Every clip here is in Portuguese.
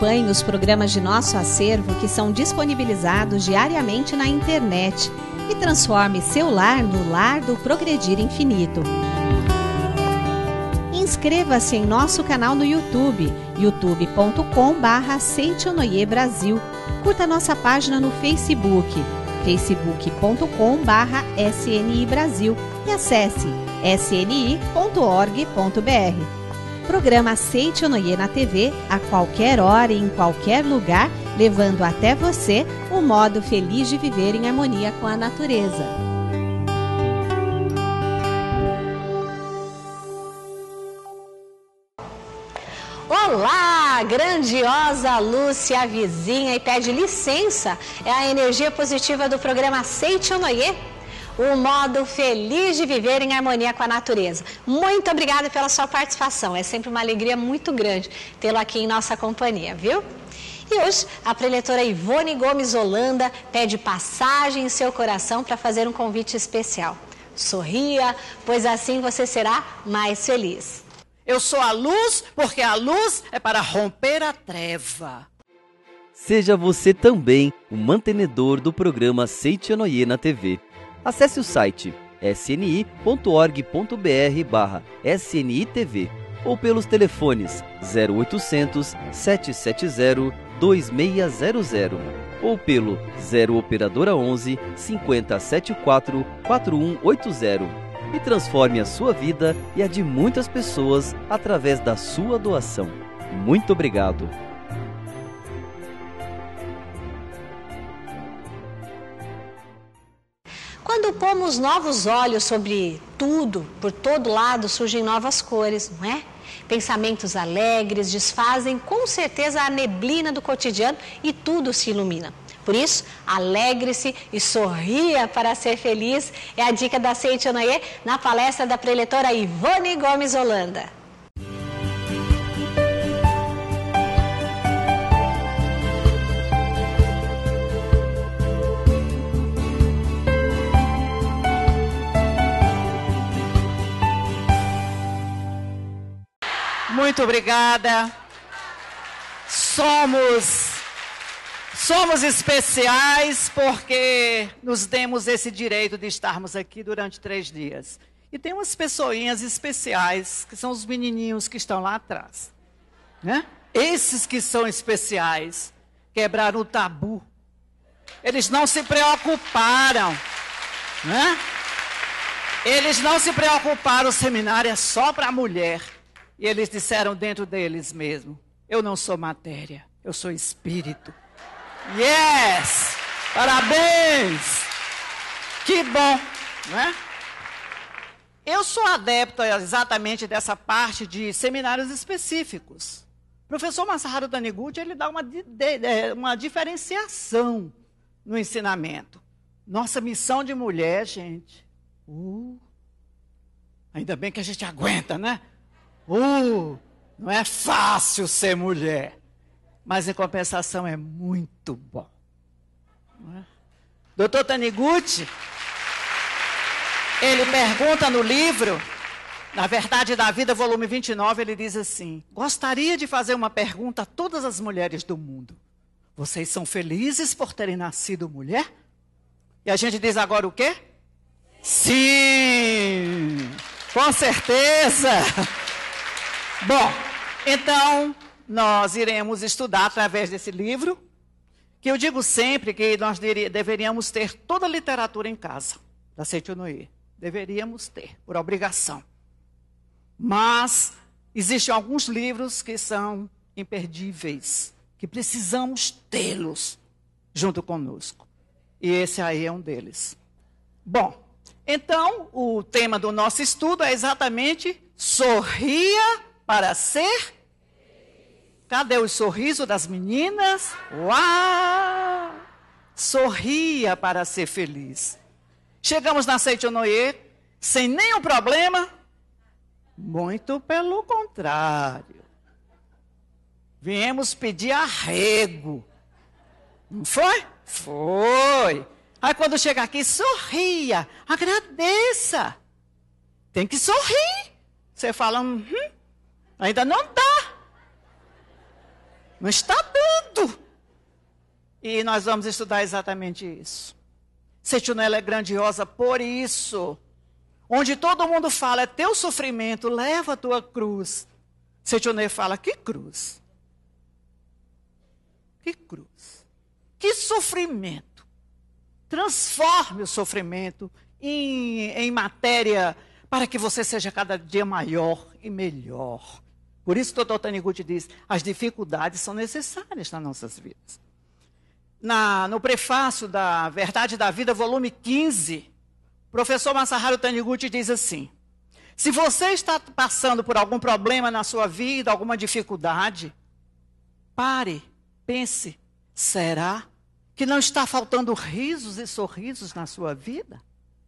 Acompanhe os programas de nosso acervo que são disponibilizados diariamente na internet e transforme seu lar no lar do Progredir Infinito. Inscreva-se em nosso canal no YouTube, youtube.com/Seitonoi Brasil. Curta nossa página no Facebook, facebook.com/SNI Brasil e acesse sni.org.br. Programa Seitonoi na TV a qualquer hora e em qualquer lugar, levando até você o modo feliz de viver em harmonia com a natureza. Olá, grandiosa Lúcia, a vizinha, e pede licença. É a energia positiva do programa Seitonoi, o modo feliz de viver em harmonia com a natureza. Muito obrigada pela sua participação. É sempre uma alegria muito grande tê-lo aqui em nossa companhia, viu? E hoje, a preletora Ivone Gomes Holanda pede passagem em seu coração para fazer um convite especial. Sorria, pois assim você será mais feliz. Eu sou a luz, porque a luz é para romper a treva. Seja você também o mantenedor do programa Seitonoi na TV. Acesse o site sni.org.br/SNITV ou pelos telefones 0800 770 2600 ou pelo 0 operadora 11 5074 4180 e transforme a sua vida e a de muitas pessoas através da sua doação. Muito obrigado. Quando pomos novos olhos sobre tudo, por todo lado surgem novas cores, não é? Pensamentos alegres desfazem com certeza a neblina do cotidiano e tudo se ilumina. Por isso, alegre-se e sorria para ser feliz. É a dica da Seitonoi na palestra da preletora Ivone Gomes Holanda. Muito obrigada. Somos especiais porque nos demos esse direito de estarmos aqui durante 3 dias. E tem umas pessoinhas especiais, que são os menininhos que estão lá atrás, né? Esses que são especiais, quebraram o tabu. Eles não se preocuparam, né? Eles não se preocuparam, o seminário é só para a mulher. E eles disseram dentro deles mesmo: eu não sou matéria, eu sou espírito. Yes! Parabéns! Que bom, né? Eu sou adepto exatamente dessa parte de seminários específicos. O professor Masaharu Taniguchi, ele dá uma diferenciação no ensinamento. Nossa missão de mulher, gente. Ainda bem que a gente aguenta, né? Não é fácil ser mulher. Mas, em compensação, é muito bom. Não é? Dr. Taniguchi, ele pergunta no livro, Na Verdade da Vida, volume 29, ele diz assim: gostaria de fazer uma pergunta a todas as mulheres do mundo. Vocês são felizes por terem nascido mulher? E a gente diz agora o quê? Sim! Com certeza! Bom, então, nós iremos estudar através desse livro, que eu digo sempre que nós deveríamos ter toda a literatura em casa, da Seitonoi. Deveríamos ter, por obrigação. Mas existem alguns livros que são imperdíveis, que precisamos tê-los junto conosco. E esse aí é um deles. Bom, então, o tema do nosso estudo é exatamente sorria para ser. Cadê o sorriso das meninas? Uau! Sorria para ser feliz. Chegamos na Seitonoi sem nenhum problema? Muito pelo contrário. Viemos pedir arrego. Não foi? Foi. Aí quando chega aqui, sorria, agradeça. Tem que sorrir. Você fala, ainda não dá. Não está dando. E nós vamos estudar exatamente isso. Setionella é grandiosa por isso. Onde todo mundo fala, é teu sofrimento, leva a tua cruz. Setionella fala, que cruz? Que cruz? Que sofrimento? Transforme o sofrimento em matéria para que você seja cada dia maior e melhor. Por isso que o Dr. Taniguchi diz, as dificuldades são necessárias nas nossas vidas. No prefácio da Verdade da Vida, volume 15, o professor Masaharu Taniguchi diz assim, se você está passando por algum problema na sua vida, alguma dificuldade, pare, pense, será que não está faltando risos e sorrisos na sua vida?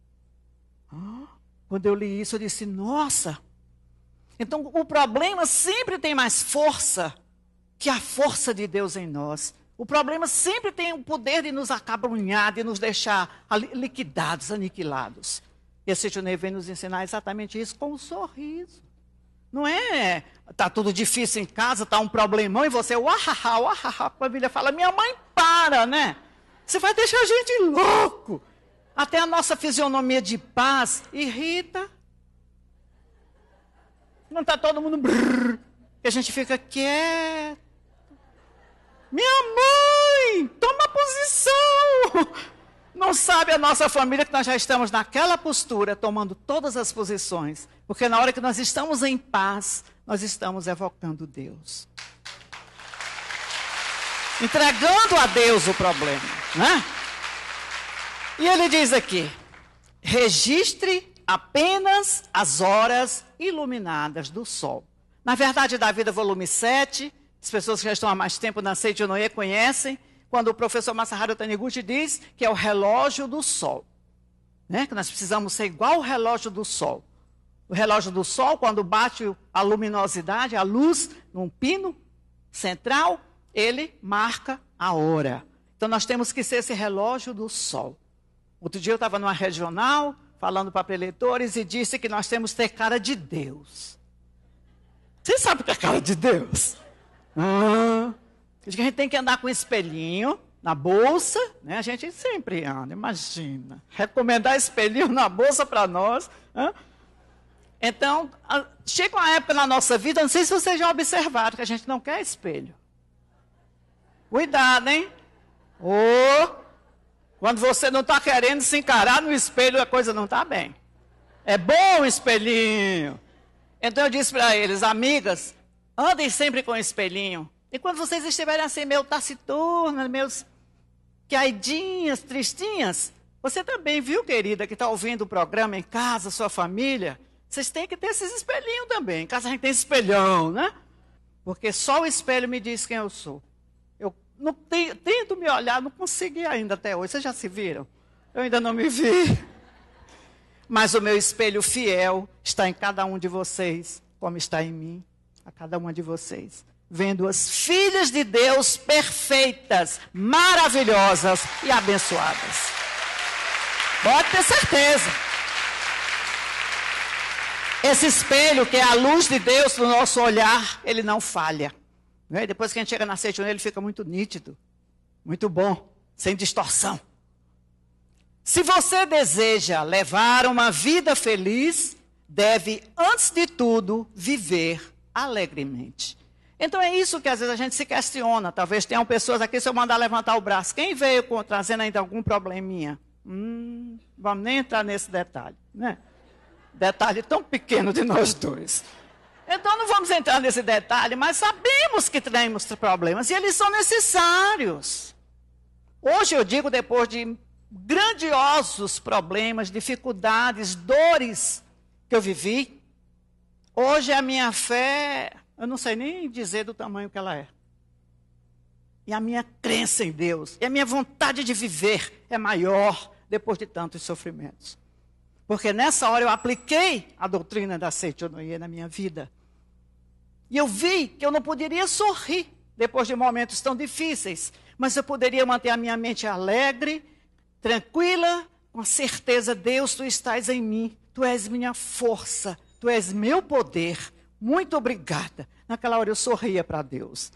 Quando eu li isso, eu disse, nossa, então o problema sempre tem mais força que a força de Deus em nós. O problema sempre tem o poder de nos acabrunhar, de nos deixar liquidados, aniquilados. E a Setionella vem nos ensinar exatamente isso com um sorriso. Não é, está tudo difícil em casa, está um problemão e você, uahaha, uahaha. A família fala, minha mãe para, né? Você vai deixar a gente louco. Até a nossa fisionomia de paz irrita. Não está todo mundo brrr, que a gente fica quieto. Minha mãe, toma posição. Não sabe a nossa família que nós já estamos naquela postura, tomando todas as posições. Porque na hora que nós estamos em paz, nós estamos evocando Deus. Entregando a Deus o problema, né? E ele diz aqui, registre apenas as horas iluminadas do sol. Na Verdade da Vida, volume 7, as pessoas que já estão há mais tempo na Seitonoye conhecem, quando o professor Masaharu Taniguchi diz que é o relógio do sol. Né? Que nós precisamos ser igual o relógio do sol. O relógio do sol, quando bate a luminosidade, a luz, num pino central, ele marca a hora. Então nós temos que ser esse relógio do sol. Outro dia eu estava numa regional, falando para eleitores, e disse que nós temos que ter cara de Deus. Vocês sabem o que é cara de Deus? A gente tem que andar com um espelhinho na bolsa, né? A gente sempre anda, imagina. Recomendar espelhinho na bolsa para nós. Então, chega uma época na nossa vida, não sei se vocês já observaram, que a gente não quer espelho. Cuidado, hein? Quando você não está querendo se encarar no espelho, a coisa não está bem. É bom o espelhinho. Então eu disse para eles, amigas, andem sempre com o espelhinho. E quando vocês estiverem assim, meio taciturnas, meio queidinhas, tristinhas, você também, viu, querida, que está ouvindo o programa em casa, sua família, vocês têm que ter esses espelhinhos também. Em casa a gente tem espelhão, né? Porque só o espelho me diz quem eu sou. Eu não tento me olhar, não consegui ainda até hoje. Vocês já se viram? Eu ainda não me vi. Mas o meu espelho fiel está em cada um de vocês, como está em mim, a cada uma de vocês. Vendo as filhas de Deus perfeitas, maravilhosas e abençoadas. Pode ter certeza. Esse espelho, que é a luz de Deus no nosso olhar, ele não falha. Né? Depois que a gente chega na Seitonoye, ele fica muito nítido, muito bom, sem distorção. Se você deseja levar uma vida feliz, deve, antes de tudo, viver alegremente. Então é isso que às vezes a gente se questiona. Talvez tenham pessoas aqui, se eu mandar levantar o braço, quem veio trazendo ainda algum probleminha? Vamos nem entrar nesse detalhe, né? Detalhe tão pequeno de nós dois. Então não vamos entrar nesse detalhe, mas sabemos que temos problemas e eles são necessários. Hoje eu digo, depois de grandiosos problemas, dificuldades, dores que eu vivi, hoje a minha fé, eu não sei nem dizer do tamanho que ela é. E a minha crença em Deus, e a minha vontade de viver é maior depois de tantos sofrimentos. Porque nessa hora eu apliquei a doutrina da Seitonoye na minha vida. E eu vi que eu não poderia sorrir depois de momentos tão difíceis, mas eu poderia manter a minha mente alegre, tranquila, com a certeza, Deus, Tu estás em mim, Tu és minha força, Tu és meu poder. Muito obrigada. Naquela hora eu sorria para Deus.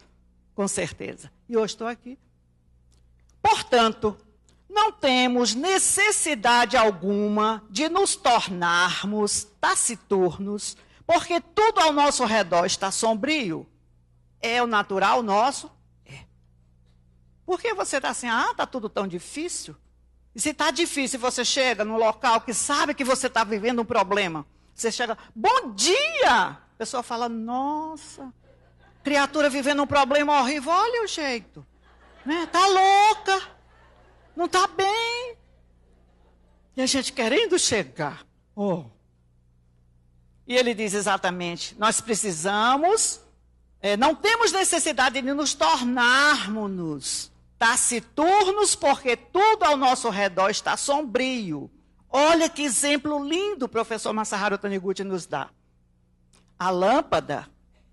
com certeza. E hoje estou aqui. Portanto, não temos necessidade alguma de nos tornarmos taciturnos, porque tudo ao nosso redor está sombrio. É o natural nosso? É. Por que você está assim, está tudo tão difícil? E se está difícil, você chega num local que sabe que você está vivendo um problema. Você chega, bom dia! A pessoa fala, nossa, criatura vivendo um problema horrível, olha o jeito. Né? Tá louca, não está bem. E a gente querendo chegar. Oh. E ele diz exatamente, nós precisamos, não temos necessidade de nos tornarmos taciturnos, porque tudo ao nosso redor está sombrio. Olha que exemplo lindo o professor Masaharu Taniguchi nos dá. A lâmpada,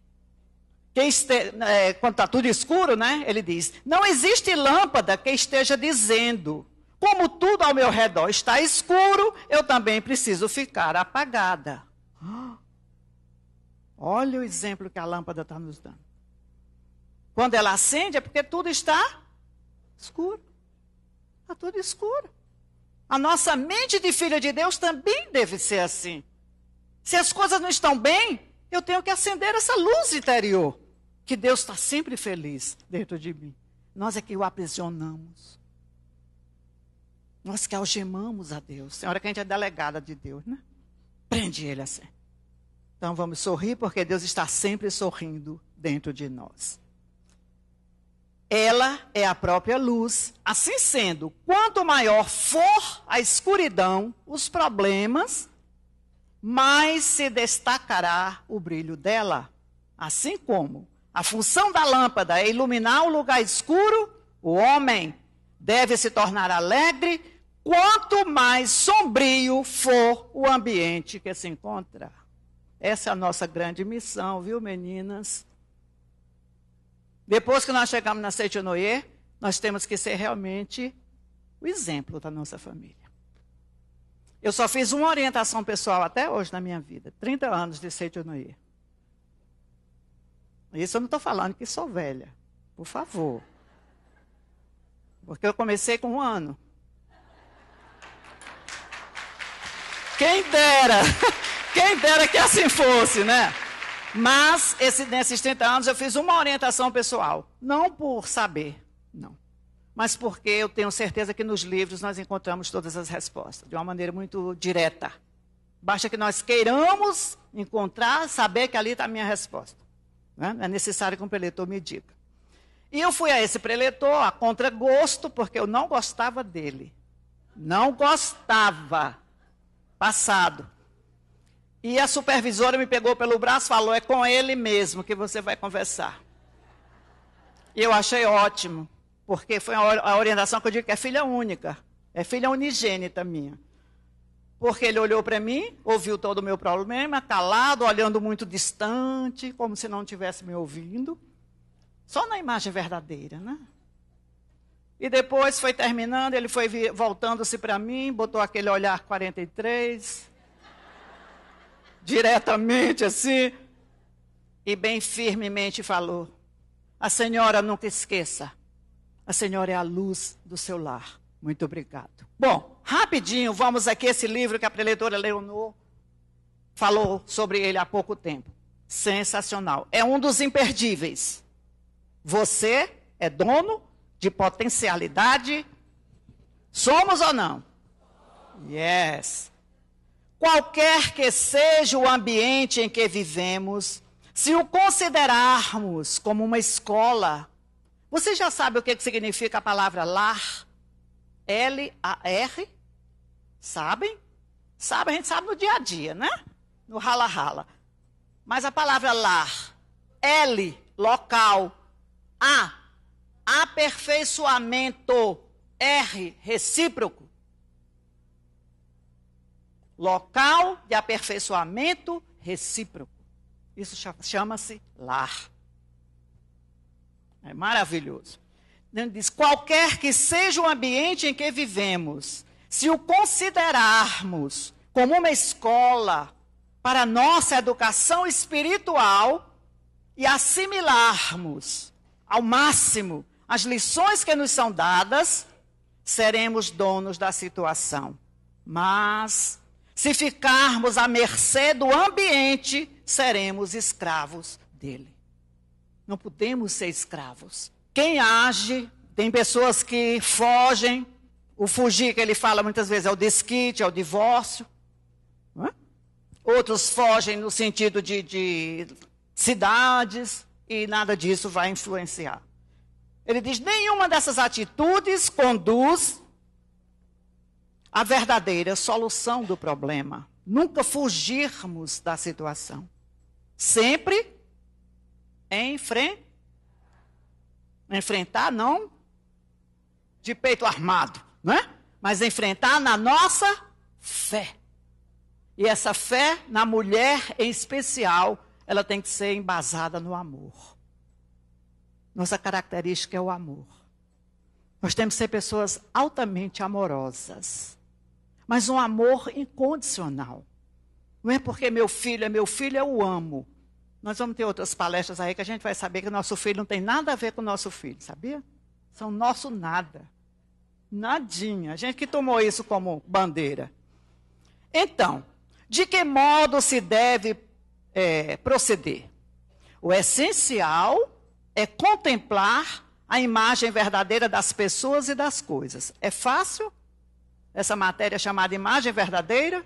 quando está tudo escuro, né? Ele diz, não existe lâmpada que esteja dizendo, como tudo ao meu redor está escuro, eu também preciso ficar apagada. Olha o exemplo que a lâmpada está nos dando. Quando ela acende é porque tudo está escuro. Está tudo escuro. A nossa mente de filha de Deus também deve ser assim. Se as coisas não estão bem, eu tenho que acender essa luz interior. Que Deus está sempre feliz dentro de mim. Nós é que o aprisionamos. Nós que algemamos a Deus. Tem hora que a gente é delegada de Deus, né? Prende ele assim. Então vamos sorrir, porque Deus está sempre sorrindo dentro de nós. Ela é a própria luz. Assim sendo, quanto maior for a escuridão, os problemas, mais se destacará o brilho dela. Assim como a função da lâmpada é iluminar o lugar escuro, o homem deve se tornar alegre, quanto mais sombrio for o ambiente que se encontra. Essa é a nossa grande missão, viu, meninas? Depois que nós chegamos na Seichonoye, nós temos que ser realmente o exemplo da nossa família. Eu só fiz uma orientação pessoal até hoje na minha vida. 30 anos de Seichonoye. Isso eu não estou falando que sou velha. Por favor. Porque eu comecei com 1 ano. Quem dera que assim fosse, né? Mas, nesses 30 anos, eu fiz uma orientação pessoal. Não por saber, não. Mas porque eu tenho certeza que nos livros nós encontramos todas as respostas, de uma maneira muito direta. Basta que nós queiramos encontrar, saber que ali está a minha resposta. Né? É necessário que um preletor me diga. E eu fui a esse preletor a contragosto, porque eu não gostava dele. Não gostava. Passado. E a supervisora me pegou pelo braço e falou, é com ele mesmo que você vai conversar. E eu achei ótimo, porque foi a orientação que eu digo que é filha única. É filha unigênita minha. Porque ele olhou para mim, ouviu todo o meu problema, calado, olhando muito distante, como se não estivesse me ouvindo. Só na imagem verdadeira, né? E depois foi terminando, ele foi voltando-se para mim, botou aquele olhar 43... diretamente assim, e bem firmemente falou, a senhora nunca esqueça, a senhora é a luz do seu lar. Muito obrigado. Bom, rapidinho, vamos aqui esse livro que a preletora Leonor falou sobre ele há pouco tempo. Sensacional. É um dos imperdíveis. Você é dono de potencialidade? Somos ou não? Yes. Qualquer que seja o ambiente em que vivemos, se o considerarmos como uma escola, você já sabe o que significa a palavra lar? L-A-R? Sabem? Sabe, a gente sabe no dia a dia, né? No rala-rala. Mas a palavra lar, L, local, A, aperfeiçoamento, R, recíproco. Local de aperfeiçoamento recíproco. Isso chama-se lar. É maravilhoso. Ele diz, qualquer que seja o ambiente em que vivemos, se o considerarmos como uma escola para nossa educação espiritual e assimilarmos ao máximo as lições que nos são dadas, seremos donos da situação. Mas, se ficarmos à mercê do ambiente, seremos escravos dele. Não podemos ser escravos. Quem age, tem pessoas que fogem. O fugir que ele fala muitas vezes é o desquite, é o divórcio. Não é? Outros fogem no sentido de cidades e nada disso vai influenciar. Ele diz, nenhuma dessas atitudes conduz à verdadeira solução do problema. Nunca fugirmos da situação. Sempre enfrentar, não de peito armado, não é? Mas enfrentar na nossa fé. E essa fé, na mulher em especial, ela tem que ser embasada no amor. Nossa característica é o amor. Nós temos que ser pessoas altamente amorosas. Mas um amor incondicional. Não é porque meu filho, eu o amo. Nós vamos ter outras palestras aí que a gente vai saber que nosso filho não tem nada a ver com o nosso filho, sabia? São nosso nada. Nadinha. A gente que tomou isso como bandeira. Então, de que modo se deve proceder? O essencial é contemplar a imagem verdadeira das pessoas e das coisas. É fácil? Essa matéria chamada imagem verdadeira?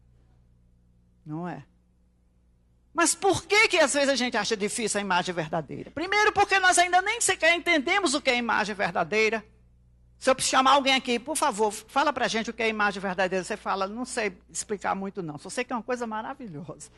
Não é. Mas por que às vezes a gente acha difícil a imagem verdadeira? Primeiro porque nós ainda nem sequer entendemos o que é imagem verdadeira. Se eu chamar alguém aqui, por favor, fala pra gente o que é imagem verdadeira. Você fala, não sei explicar muito não, só sei que é uma coisa maravilhosa.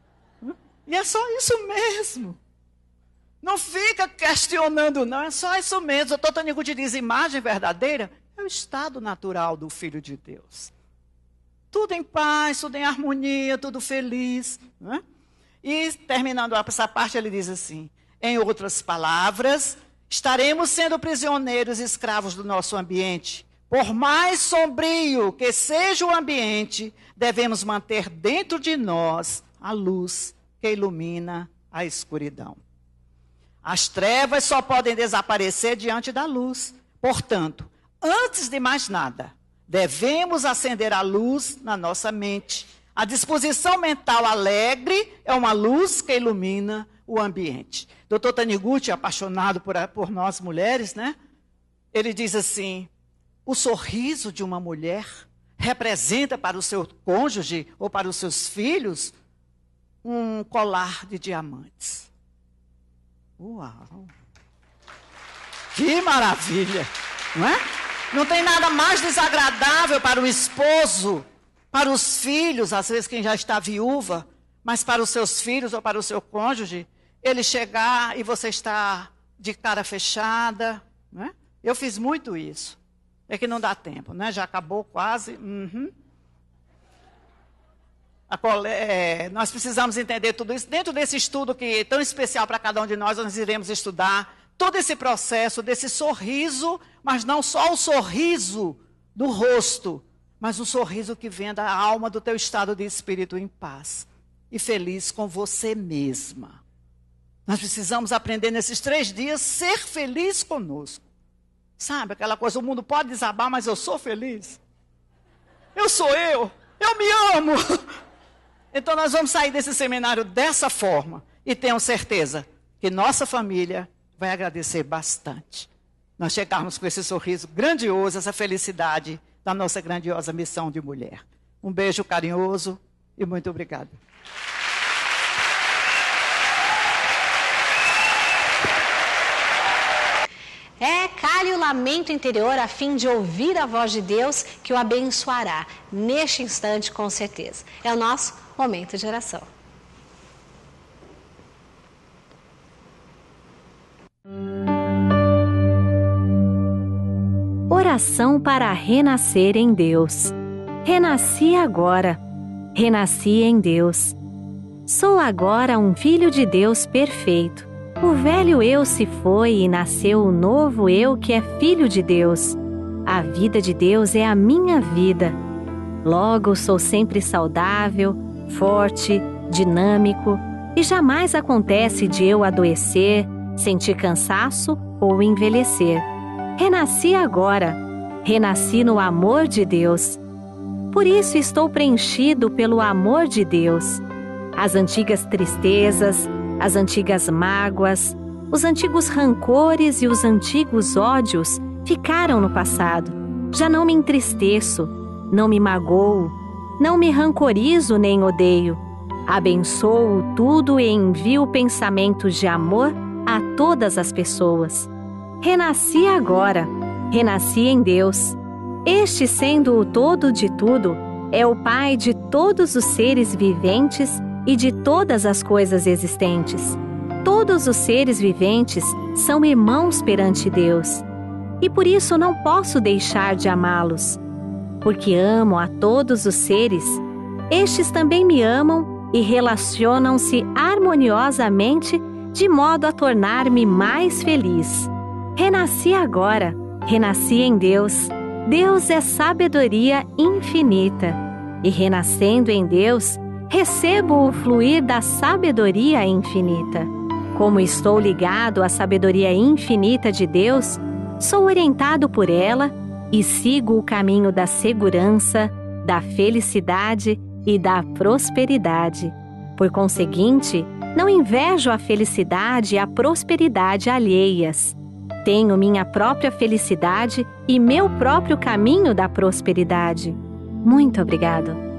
E é só isso mesmo. Não fica questionando não, é só isso mesmo. O Dr. Taniguchi diz, imagem verdadeira é o estado natural do Filho de Deus. Tudo em paz, tudo em harmonia, tudo feliz. Não é? E terminando essa parte, ele diz assim, em outras palavras, estaremos sendo prisioneiros e escravos do nosso ambiente. Por mais sombrio que seja o ambiente, devemos manter dentro de nós a luz que ilumina a escuridão. As trevas só podem desaparecer diante da luz. Portanto, antes de mais nada, devemos acender a luz na nossa mente. A disposição mental alegre é uma luz que ilumina o ambiente. Dr. Taniguchi, apaixonado por nós mulheres, né? Ele diz assim, o sorriso de uma mulher representa para o seu cônjuge ou para os seus filhos um colar de diamantes. Uau! Que maravilha! Não é? Não tem nada mais desagradável para o esposo, para os filhos, às vezes quem já está viúva, mas para os seus filhos ou para o seu cônjuge, ele chegar e você está de cara fechada. Não é? Eu fiz muito isso. É que não dá tempo, né? Já acabou quase. Nós precisamos entender tudo isso. Dentro desse estudo que é tão especial para cada um de nós, nós iremos estudar todo esse processo desse sorriso, mas não só o sorriso do rosto, mas o sorriso que vem da alma, do teu estado de espírito em paz e feliz com você mesma. Nós precisamos aprender nesses 3 dias ser feliz conosco. Sabe aquela coisa, o mundo pode desabar, mas eu sou feliz. Eu sou eu me amo. Então nós vamos sair desse seminário dessa forma e tenham certeza que nossa família vai agradecer bastante. Nós chegarmos com esse sorriso grandioso, essa felicidade da nossa grandiosa missão de mulher. Um beijo carinhoso e muito obrigada. Cale o lamento interior a fim de ouvir a voz de Deus que o abençoará neste instante com certeza. É o nosso momento de oração. Oração para renascer em Deus. Renasci agora. Renasci em Deus. Sou agora um filho de Deus perfeito. O velho eu se foi e nasceu o novo eu que é filho de Deus. A vida de Deus é a minha vida. Logo sou sempre saudável, forte, dinâmico e jamais acontece de eu adoecer, sentir cansaço ou envelhecer. Renasci agora. Renasci no amor de Deus. Por isso estou preenchido pelo amor de Deus. As antigas tristezas, as antigas mágoas, os antigos rancores e os antigos ódios ficaram no passado. Já não me entristeço, não me magoo, não me rancorizo nem odeio. Abençoo tudo e envio pensamentos de amor a todas as pessoas. Renasci agora. Renasci em Deus. Este, sendo o todo de tudo, é o Pai de todos os seres viventes e de todas as coisas existentes. Todos os seres viventes são irmãos perante Deus. E por isso não posso deixar de amá-los. Porque amo a todos os seres, estes também me amam e relacionam-se harmoniosamente de modo a tornar-me mais feliz. Renasci agora. Renasci em Deus. Deus é sabedoria infinita. E renascendo em Deus, recebo o fluir da sabedoria infinita. Como estou ligado à sabedoria infinita de Deus, sou orientado por ela e sigo o caminho da segurança, da felicidade e da prosperidade. Por conseguinte, não invejo a felicidade e a prosperidade alheias. Tenho minha própria felicidade e meu próprio caminho da prosperidade. Muito obrigado.